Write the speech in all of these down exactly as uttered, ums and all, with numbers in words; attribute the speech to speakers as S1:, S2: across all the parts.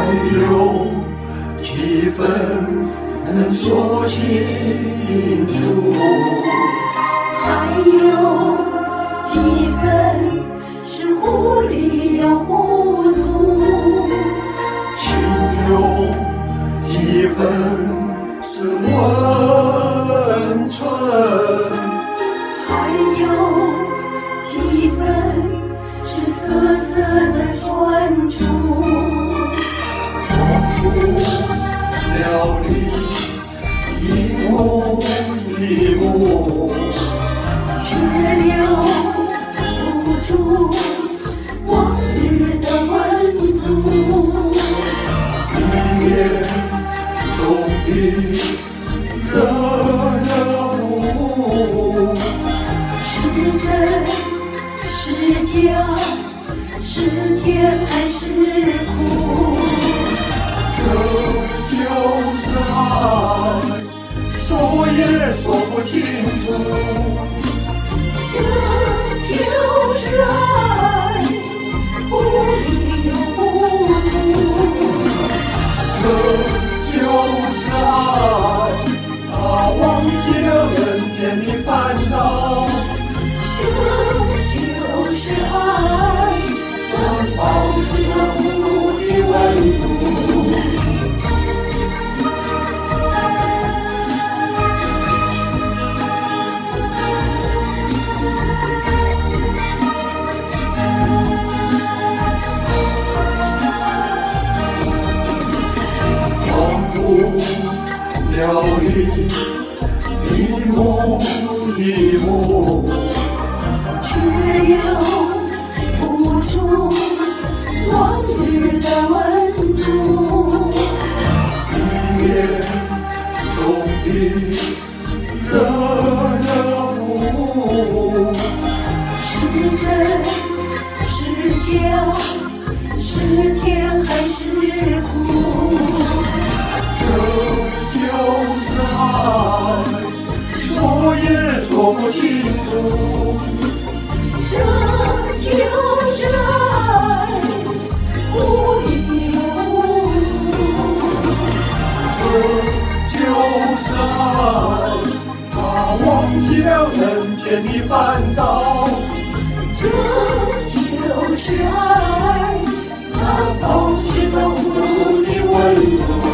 S1: 有几分能说清楚？
S2: 还有几分是糊里要糊涂？
S1: 情有几分是温存？
S2: 还有几分是涩涩的酸楚？
S1: 痛苦了你一幕一幕，
S2: 却留不住往日的温度。
S1: 一眼中的热热舞，
S2: 是真是假，是甜还是苦？
S1: 这就是爱，说也说不清楚。
S2: 这就是爱，糊里又糊涂。
S1: 这就是爱，他忘记了人间的烦躁。
S2: 这就是爱，能保持着无的温度。
S1: 了你一幕一幕，
S2: 却又不出往日的温度。
S1: 一眼中的热热舞，
S2: 是真是假，是甜还是苦？
S1: 这就是爱，说也说不清楚。
S2: 这就是爱，糊里又糊涂。
S1: 这就是爱，他忘记了人间的烦躁。
S2: 这就是爱，它保持着无的温度。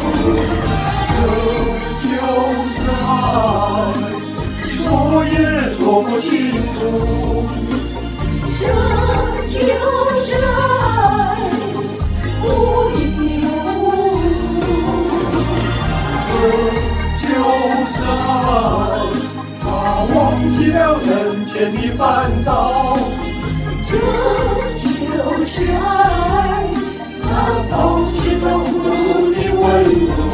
S1: 这就是爱，说也说不清楚。
S2: 这就是爱，糊里又糊涂。
S1: 这就是爱，他忘记了人间的烦躁。
S2: 这就是爱，它保持着无的温度。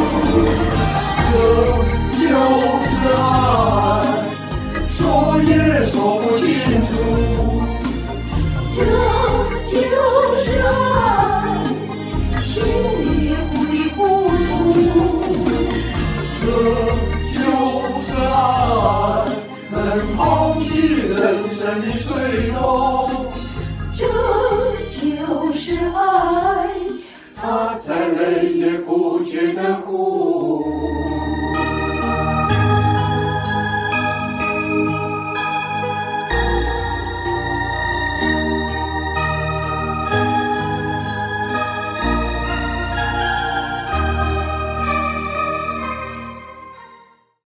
S1: 这就是爱，说也说不清楚。
S2: 这就是爱，心里糊里糊涂。
S1: 这就是爱，能抛弃人生的水动。
S2: 这就是爱，
S1: 他再累也不觉得苦。